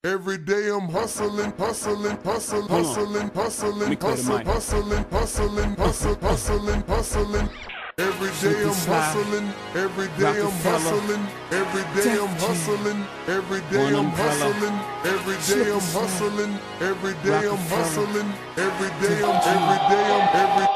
Every day I'm hustling, hustling, hustling, hustling, hustling, hustling, hustling, hustling, hustling, hustling. Every day I'm hustling, every day I'm hustling, every day I'm hustling, every day I'm hustling, every day I'm hustling, every day I'm hustling, every day I'm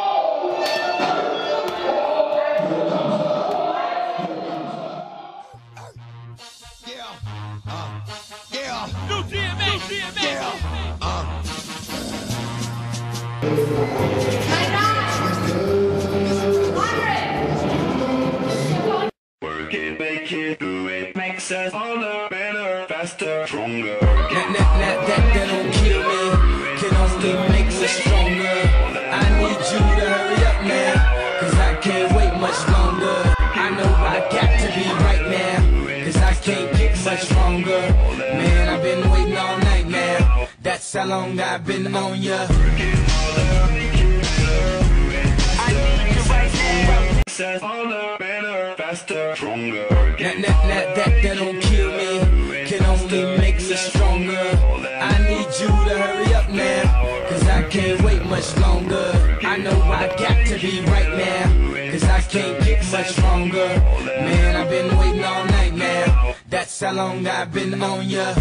Work it, make it, do it, makes us harder, better, faster, stronger. That don't kill me, can only make us stronger. I need you to hurry up now, cause I can't wait much longer. I know I got to be right now, cause I can't get much stronger. Man, I've been waiting all night now, that's how long I've been on ya. Harder, better, faster, stronger. That don't kill me, can only make us stronger. I need you to hurry up now, cause I can't wait much longer. I know I got to be right now, cause I can't get much stronger. Man, I've been waiting all night now, that's how long I've been on ya.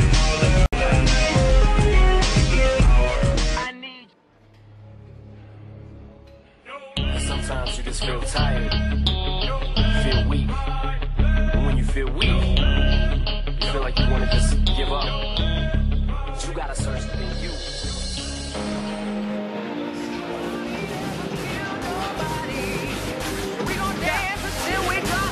Sometimes you just feel tired, feel weak, and when you feel weak, you feel like you want to just give up, but you gotta search within you. We gon' dance until we drop.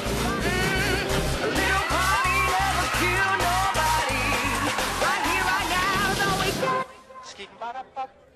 A little party never kill nobody. Right here, right now, is all we got.